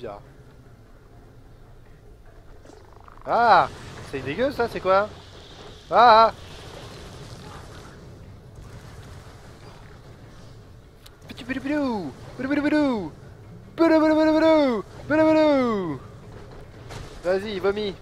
bizarre. Ah, c'est dégueu ça, c'est quoi? Ah, petit boulou boulou boulou boulou boulou boulou boulou boulou boulou. Vas-y, vomis.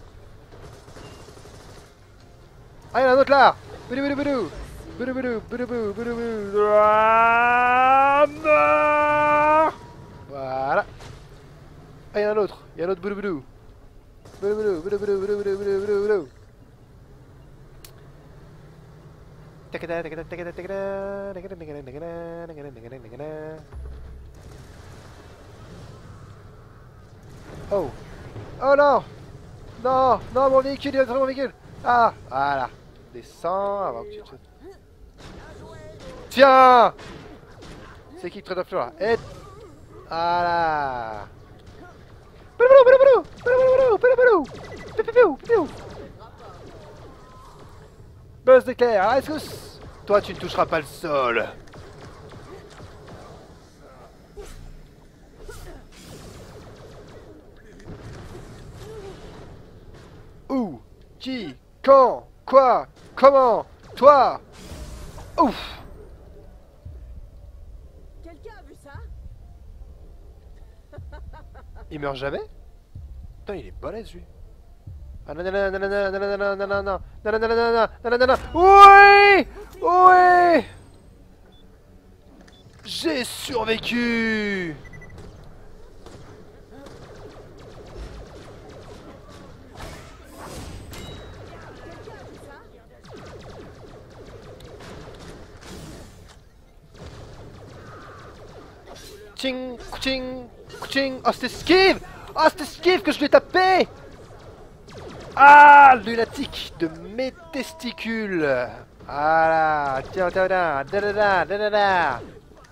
Ah, il y en a un autre là. Boulou boulou boulou boulou boulou boulou boulou boulou boulou. Ah, non. Voilà. Ah, il y en a un autre. Il y a un autre boulou boulou. Boulou boulou boulou boulou boulou boulou boulou boulou boulou. Oh. Oh non. Non. Non, mon véhicule, il est dans mon véhicule. Ah. Voilà. Descends avant que tu te... Tiens. C'est qui le trade of là? Et... Voilà. Buzz d'éclair, à rescousse. Toi, tu ne toucheras pas le sol. Où? Qui? Quand? Quoi? Comment? Toi? Ouf! Quelqu'un a vu ça? Il meurt jamais? Putain, il est balèze lui. Ah non non non non non non non non non non non non non non non non non non. Oui! Oui! J'ai survécu! Tching, tching, tching. Oh, c'était Skive! Oh, c'était Skive que je l'ai tapé! Ah, lunatique de mes testicules! Voilà! Tiens, tiens, tiens! Da da da da da da!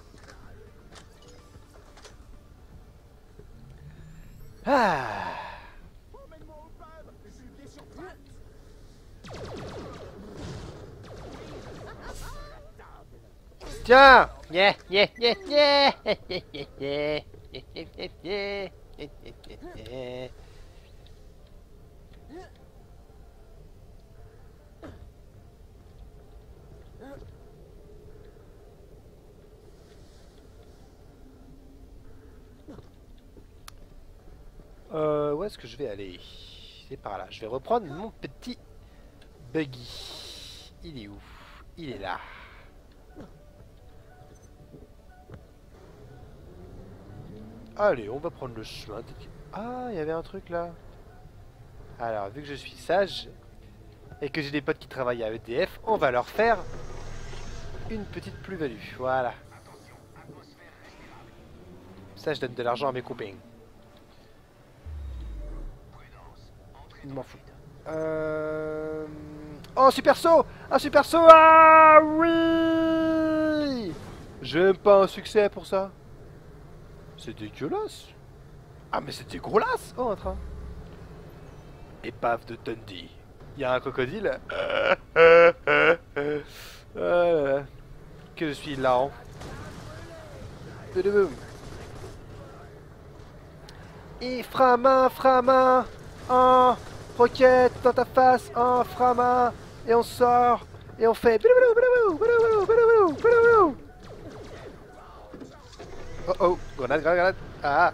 Ah! Tiens! Yeah, yeah, yeah, yeah! Yeah, yeah, yeah, yeah, yeah, yeah, yeah, yeah. Où est-ce que je vais aller? C'est par là. Je vais reprendre mon petit buggy. Il est où? Il est là. Allez, on va prendre le chemin. Ah, il y avait un truc là. Alors, vu que je suis sage et que j'ai des potes qui travaillent à EDF, on va leur faire une petite plus-value. Voilà. Ça, je donne de l'argent à mes copains. Il m'en fout. Oh, super saut! Un super saut! Ah oui! J'aime pas un succès pour ça. C'est dégueulasse. Ah, mais c'est dégueulasse! Oh, un train. Épave de Dundee. Il y a un crocodile. Que je suis hilarant. Et frama, frama, un roquette dans ta face, un frama, et on sort, et on fait. Oh oh, grenade, grenade, grenade. Ah.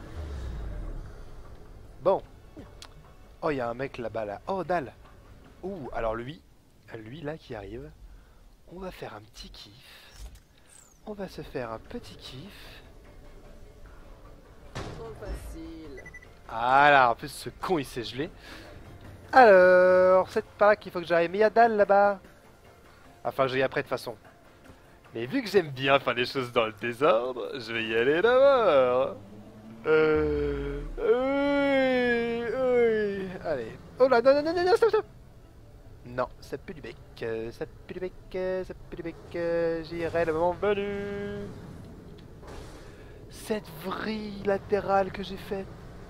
Bon. Oh, il y a un mec là-bas là. Oh, dalle. Ouh, alors lui là qui arrive. On va faire un petit kiff. On va se faire un petit kiff. Trop facile. Ah là, en plus ce con il s'est gelé. Alors, c'est par là qu'il faut que j'arrive. Mais il y a dalle là-bas. Enfin, j'y après de toute façon. Mais vu que j'aime bien faire les choses dans le désordre, je vais y aller d'abord. Oui, oui. Allez. Oh là, non, non, non, non, stop, stop. Non, ça pue du bec. Ça pue du bec, ça pue du bec. J'irai le moment venu. Cette vrille latérale que j'ai faite.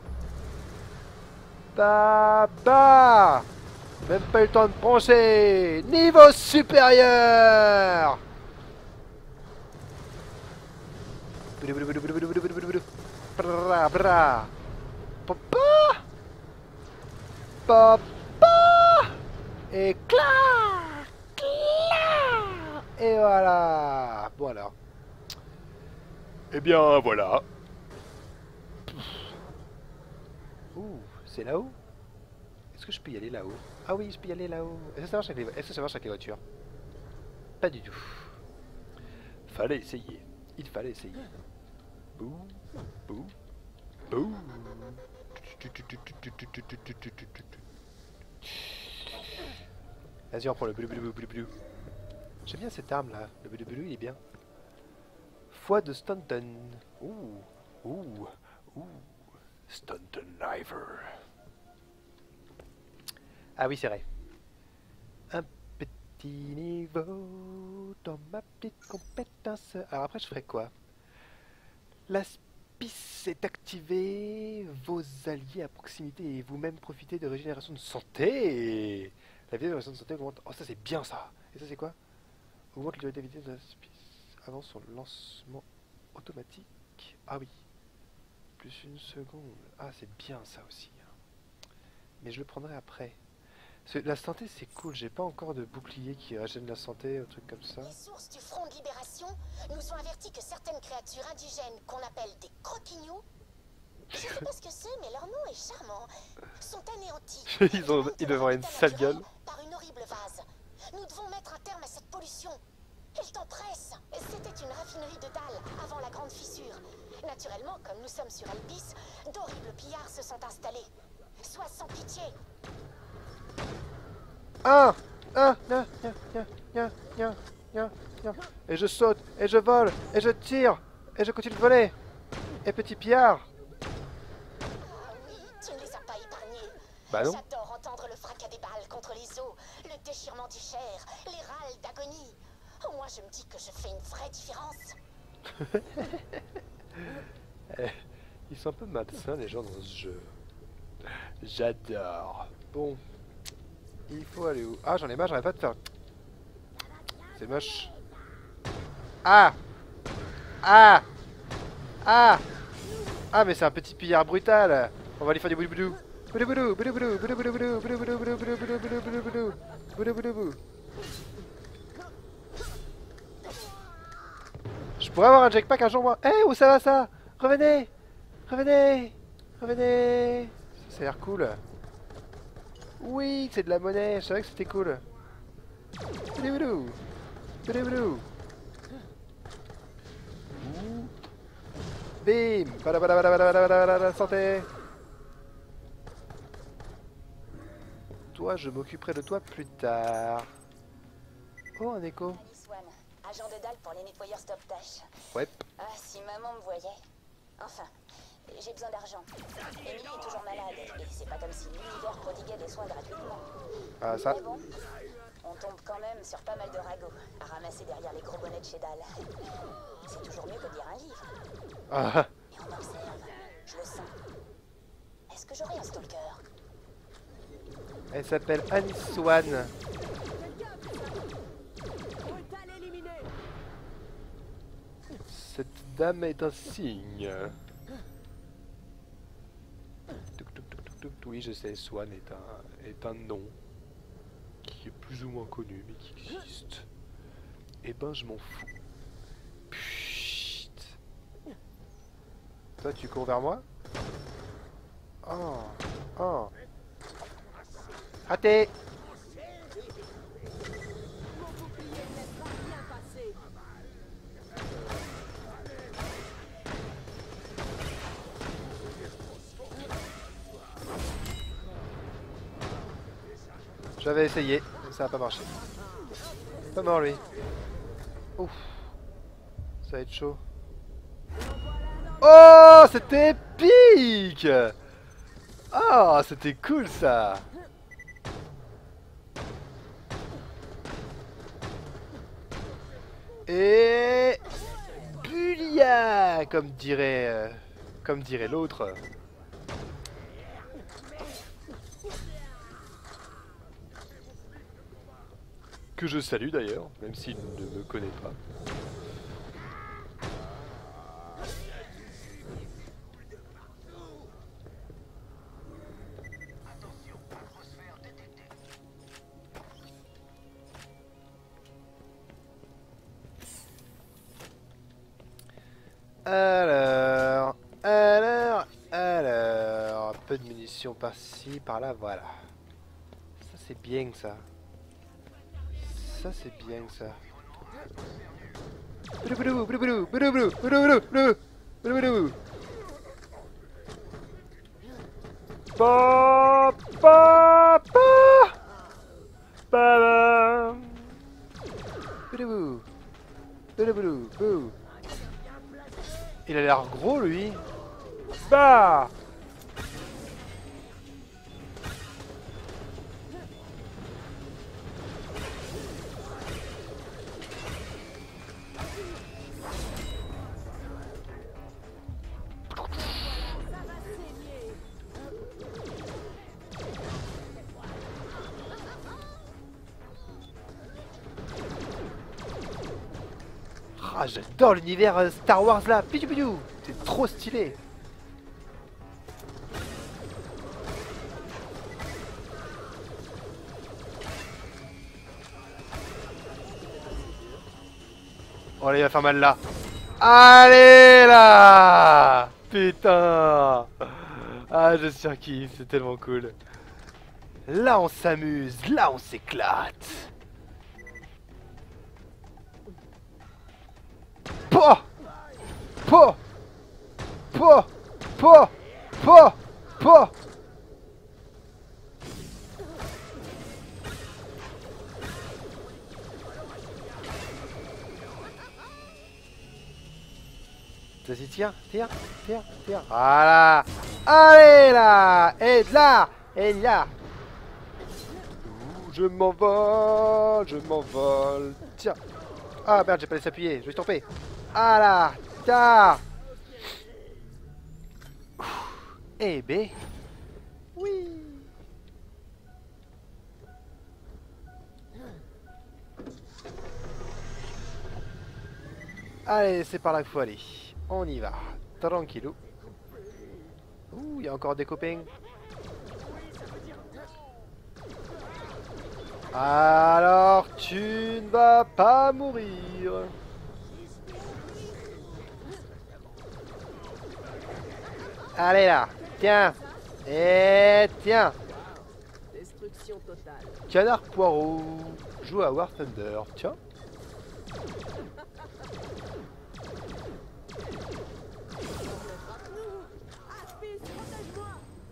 Bah, bah. Même pas eu le temps de broncher. Niveau supérieur. Bra, bra. pop, et clac, clac, et voilà. Bon alors. Eh bien voilà. Ouh, c'est là-haut? Est-ce que je peux y aller là-haut? Ah oui, je peux y aller là-haut. Est-ce que ça marche avec les voitures? Pas du tout. Fallait essayer. Il fallait essayer. Bouh, bouh, bouh. Vas-y, on prend le bleu, bleu, bleu, bleu, bleu. J'aime bien cette arme là. Le bleu, bleu, il est bien. Foi de Stanton. Ouh, ouh, ouh. Stanton Knifer. Ah oui, c'est vrai. Un petit niveau dans ma petite compétence. Alors après, je ferai quoi? La spice est activée. Vos alliés à proximité et vous-même profitez de régénération de santé. La vitesse de régénération de santé augmente. Oh, ça c'est bien ça. Et ça c'est quoi? Augmente la vitesse de la spice avant son lancement automatique. Ah oui. Plus une seconde. Ah, c'est bien ça aussi. Mais je le prendrai après. La santé c'est cool, j'ai pas encore de bouclier qui régène la santé, un truc comme ça. Les sources du Front de Libération nous ont averti que certaines créatures indigènes qu'on appelle des croquignous, je sais pas ce que c'est mais leur nom est charmant, sont anéantis. Ils doivent avoir une sale gueule. Par une horrible vase. Nous devons mettre un terme à cette pollution. Elle t'empresse. C'était une raffinerie de dalles avant la grande fissure. Naturellement, comme nous sommes sur Elpis, d'horribles pillards se sont installés. Sois sans pitié. Ah, et je saute, et je vole, et je tire, et je continue de voler. Et petit pillard. Ah oui, tu ne les as pas épargnés. Bah non. J'adore entendre le fracas des balles contre les os, le déchirement du chair, les râles d'agonie. Au moins je me dis que je fais une vraie différence. Ils sont un peu malsains les gens dans ce jeu. J'adore. Bon. Il faut aller où? Ah, j'en ai marre, j'arrête pas de faire. C'est moche. Ah! Ah! Ah! Ah, mais c'est un petit pillard brutal. On va lui faire du boulou-boulou. Boulou-boulou, boulou-boulou, boulou-boulou, boulou-boulou, boulou-boulou, boulou-boulou, boulou-boulou, boulou-boulou. Je pourrais avoir un jetpack un jour, moi. Eh, où ça va, ça? Revenez! Revenez! Revenez! Ça a l'air cool. Oui, c'est de la monnaie, je savais que c'était cool. Boulou-boulou. Boulou-boulou. Bim! Badabadabadabadabadabada, santé! Toi, je m'occuperai de toi plus tard. Oh, un écho. Swan, agent de dalle pour les nettoyeurs Stop Tâche. Ouais. Ah, si maman me voyait. Enfin, j'ai besoin d'argent. Emily est toujours malade et c'est pas comme si l'univers prodiguait des soins gratuitement. Ah, ça. Mais bon, on tombe quand même sur pas mal de ragots à ramasser derrière les gros bonnets de chez Dalle. C'est toujours mieux que de lire un livre. Ah. Et on observe, je le sens. Est-ce que j'aurai un stalker? Elle s'appelle Annie Swan. Brutal éliminé. Cette dame est un signe. Oui, je sais, Swan est un nom qui est plus ou moins connu, mais qui existe. Eh ben, je m'en fous. Psst. Toi, tu cours vers moi? Oh, oh. Raté! Mon bouclier ne laisse pas rien passer. J'avais essayé, mais ça n'a pas marché. Pas mort lui. Ouf. Ça va être chaud. Oh, c'était épique! Oh, c'était cool ça! Et Bulia, comme dirait l'autre. Que je salue d'ailleurs, même s'il ne me connaît pas. munitions par-ci, par-là, voilà. Ça c'est bien ça. Ça c'est bien ça. Pa, pa, pa. Pa, il a l'air gros lui. Bah. Ah, j'adore l'univers Star Wars là. Pidou pidou. C'est trop stylé. Oh là, il va faire mal là. Allez là. Putain. Ah, je surkiffe, c'est tellement cool. Là, on s'amuse. Là, on s'éclate. Po. Po. Po. Po. Po. Po. Vas-y, tire, tire, tire, tire. Voilà. Allez là. Et là. Et là. Ouh, je m'envole. Je m'envole. Tiens. Ah merde, j'ai pas laissé appuyer. Je vais tomber. Ah là. Tiens. Eh ben. Oui. Allez, c'est par là qu'il faut aller. On y va. Tranquillou. Ouh, il y a encore des copains. Alors, tu ne vas pas mourir. Allez là. Tiens. Et tiens. Destruction totale. Canard Poireau. Joue à War Thunder. Tiens. Aspis, protège-moi.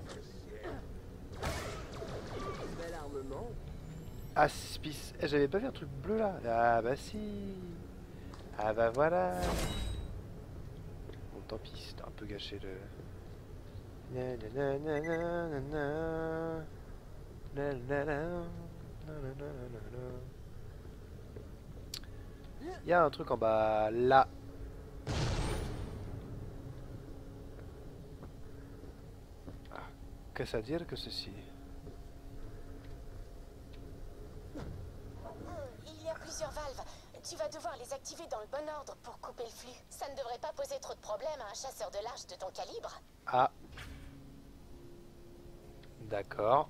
Bel armement. Aspis. Eh, j'avais pas vu un truc bleu là. Ah bah si. Ah bah voilà. Bon, tant pis, c'était un peu gâché le... Il y a un truc en bas là. Ah, qu'est-ce à dire que ceci? Il y a plusieurs valves. Tu vas devoir les activer dans le bon ordre pour couper le flux. Ça ne devrait pas poser trop de problèmes à un chasseur de large de ton calibre. Ah. D'accord.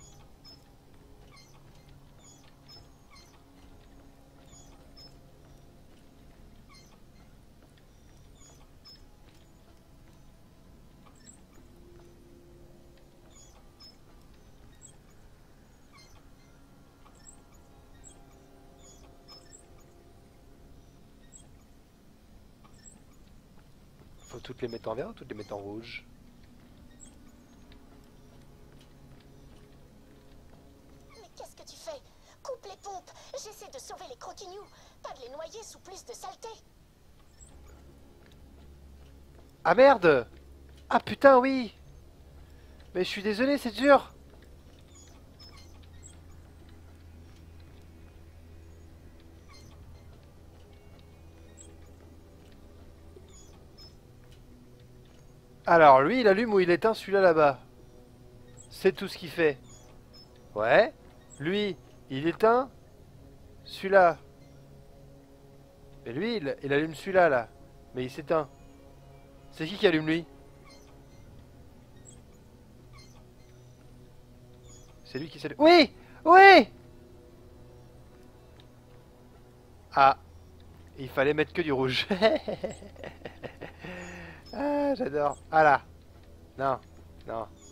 Faut toutes les mettre en vert ou toutes les mettre en rouge? Mais qu'est-ce que tu fais? Coupe les pompes. J'essaie de sauver les croquignous. Pas de les noyer sous plus de saleté. Ah merde! Ah putain oui! Mais je suis désolé, c'est dur! Alors lui il allume ou il éteint celui-là là-bas. C'est tout ce qu'il fait. Ouais. Lui il éteint celui-là. Et lui il allume celui-là là. Mais il s'éteint. C'est qui allume lui? C'est lui qui s'allume. Oui! Oui! Ah. Il fallait mettre que du rouge. Ah, j'adore. Ah là. Non. Non.